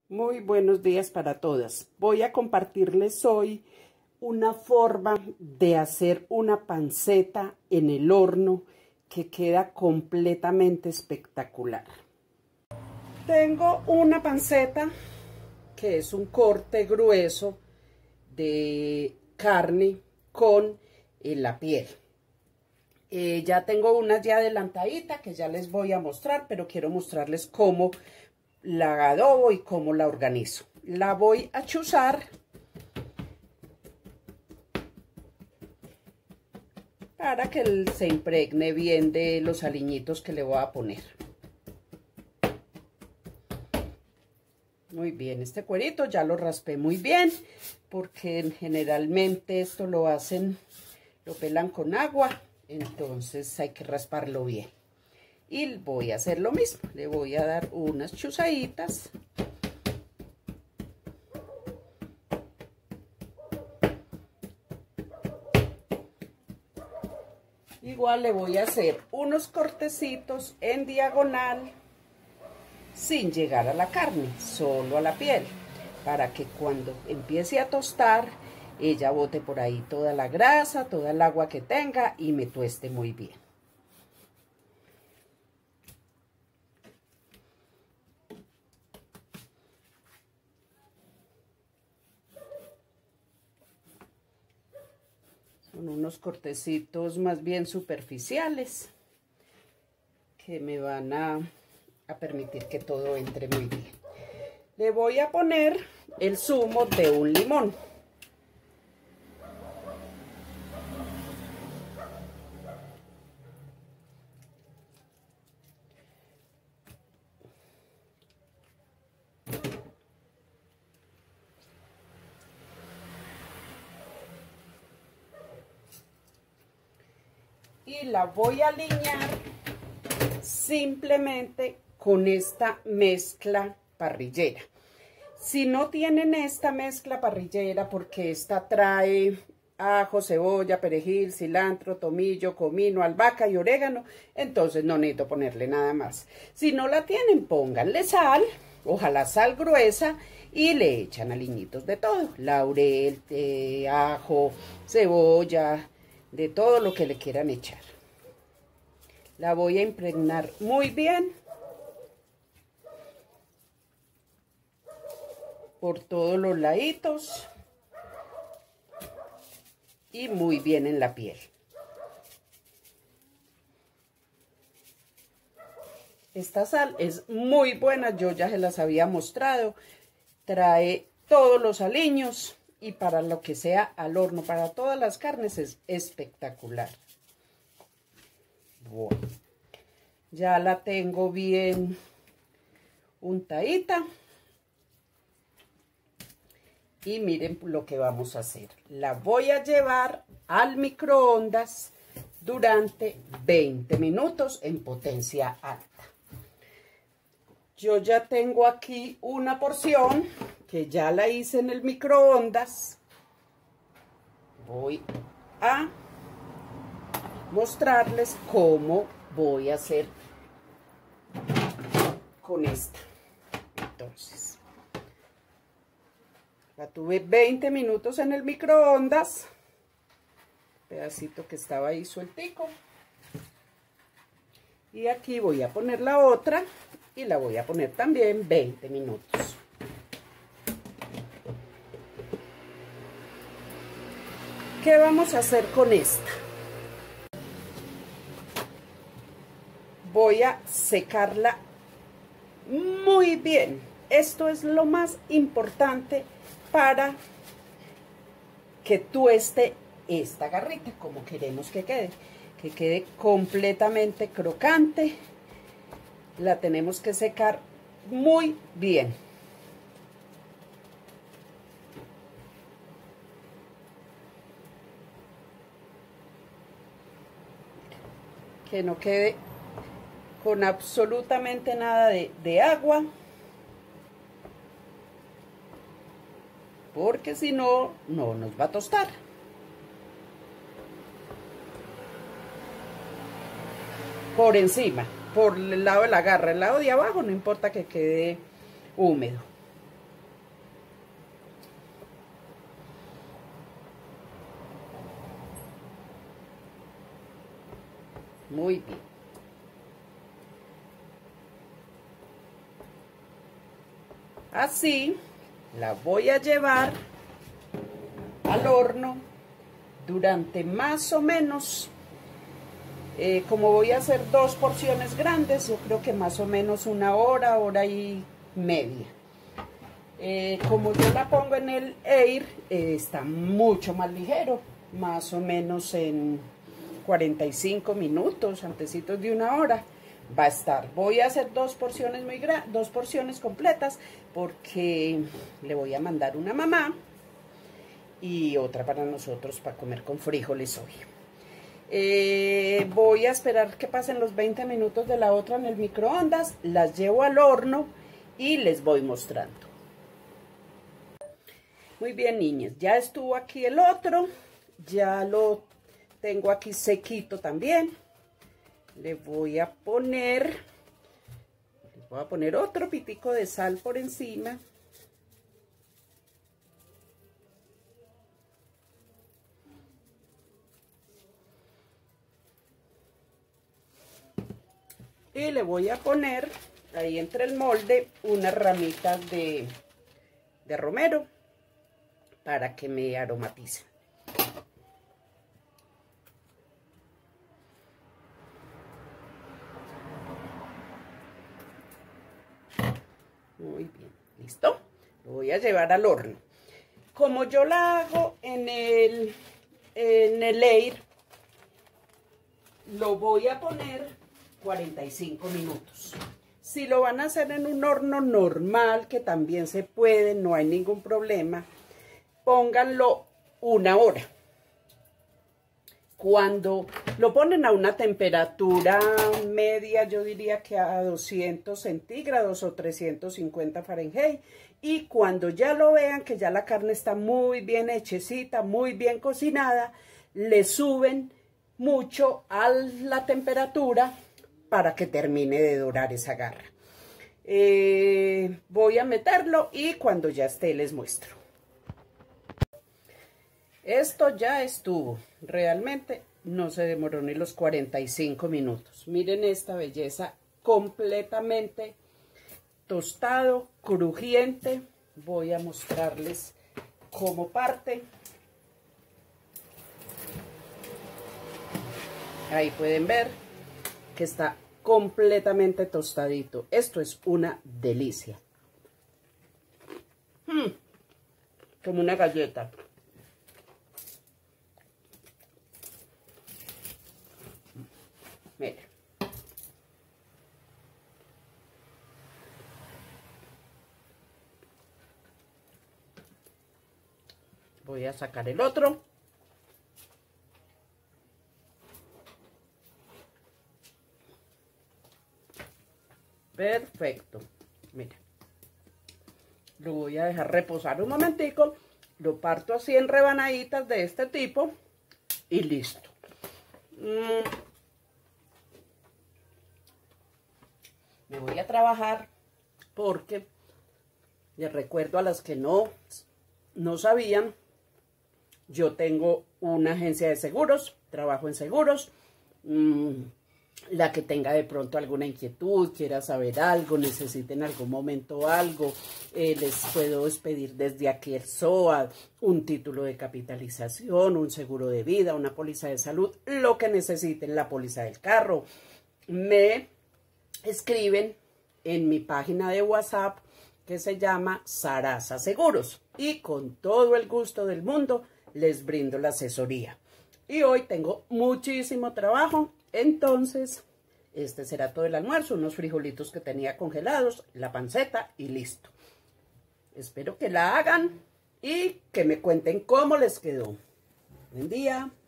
Muy buenos días para todas. Voy a compartirles hoy una forma de hacer una panceta en el horno que queda completamente espectacular. Tengo una panceta que es un corte grueso de carne con la piel. Ya tengo unas ya adelantaditas que ya les voy a mostrar, pero quiero mostrarles cómo la adobo y cómo la organizo. La voy a chuzar para que se impregne bien de los aliñitos que le voy a poner. Muy bien, este cuerito ya lo raspé muy bien, porque generalmente esto lo hacen, lo pelan con agua, entonces hay que rasparlo bien. Y voy a hacer lo mismo, le voy a dar unas chuzaditas. Igual le voy a hacer unos cortecitos en diagonal sin llegar a la carne, solo a la piel, para que cuando empiece a tostar, ella bote por ahí toda la grasa, toda el agua que tenga y me tueste muy bien. Son unos cortecitos más bien superficiales que me van a permitir que todo entre muy bien. Le voy a poner el zumo de un limón. Y la voy a alinear simplemente con esta mezcla parrillera. Si no tienen esta mezcla parrillera, porque esta trae ajo, cebolla, perejil, cilantro, tomillo, comino, albahaca y orégano, entonces no necesito ponerle nada más. Si no la tienen, pónganle sal, ojalá sal gruesa, y le echan aliñitos de todo, laurel, ajo, cebolla, de todo lo que le quieran echar. La voy a impregnar muy bien por todos los laditos y muy bien en la piel. Esta sal es muy buena, yo ya se las había mostrado, trae todos los aliños y para lo que sea al horno, para todas las carnes es espectacular. Bueno, ya la tengo bien untadita. Y miren lo que vamos a hacer. La voy a llevar al microondas durante 20 minutos en potencia alta. Yo ya tengo aquí una porción que ya la hice en el microondas. Voy a mostrarles cómo voy a hacer con esta. Entonces, la tuve 20 minutos en el microondas, pedacito que estaba ahí sueltico. Y aquí voy a poner la otra y la voy a poner también 20 minutos. ¿Qué vamos a hacer con esta? Voy a secarla muy bien. Esto es lo más importante para que tueste esta garrita, como queremos que quede completamente crocante. La tenemos que secar muy bien. Que no quede con absolutamente nada de agua, porque si no, no nos va a tostar. Por encima, por el lado de la garra, el lado de abajo no importa que quede húmedo. Muy bien. Así la voy a llevar al horno durante más o menos, como voy a hacer 2 porciones grandes, yo creo que más o menos 1 hora, hora y media. Como yo la pongo en el air, está mucho más ligero, más o menos en 45 minutos, antecitos de 1 hora. Va a estar. Voy a hacer 2 porciones 2 porciones completas, porque le voy a mandar una a mamá y otra para nosotros para comer con frijoles hoy. Voy a esperar que pasen los 20 minutos de la otra en el microondas, las llevo al horno y les voy mostrando. Muy bien, niñas, ya estuvo aquí el otro, ya lo tengo aquí sequito también. Le voy a poner otro pitico de sal por encima. Y le voy a poner ahí entre el molde unas ramitas de romero para que me aromaticen. Muy bien, listo. Lo voy a llevar al horno. Como yo la hago en el air, lo voy a poner 45 minutos. Si lo van a hacer en un horno normal, que también se puede, no hay ningún problema, pónganlo 1 hora. Cuando lo ponen a una temperatura media, yo diría que a 200 centígrados o 350 Fahrenheit, y cuando ya lo vean que ya la carne está muy bien hechecita, muy bien cocinada, le suben mucho a la temperatura para que termine de dorar esa garra. Voy a meterlo y cuando ya esté les muestro. Esto ya estuvo, realmente no se demoró ni los 45 minutos. Miren esta belleza, completamente tostado, crujiente. Voy a mostrarles cómo parte. Ahí pueden ver que está completamente tostadito. Esto es una delicia. Como una galleta. Miren. Voy a sacar el otro. Perfecto. Miren. Lo voy a dejar reposar un momentico. Lo parto así en rebanaditas de este tipo. Y listo. Me voy a trabajar porque les recuerdo a las que no sabían, yo tengo una agencia de seguros, trabajo en seguros. La que tenga de pronto alguna inquietud, quiera saber algo, necesite en algún momento algo, les puedo expedir desde aquí el SOAT, un título de capitalización, un seguro de vida, una póliza de salud, lo que necesiten, la póliza del carro. Me escriben en mi página de WhatsApp que se llama Sarasa Seguros y con todo el gusto del mundo les brindo la asesoría. Y hoy tengo muchísimo trabajo, entonces este será todo el almuerzo, unos frijolitos que tenía congelados, la panceta y listo. Espero que la hagan y que me cuenten cómo les quedó. Buen día.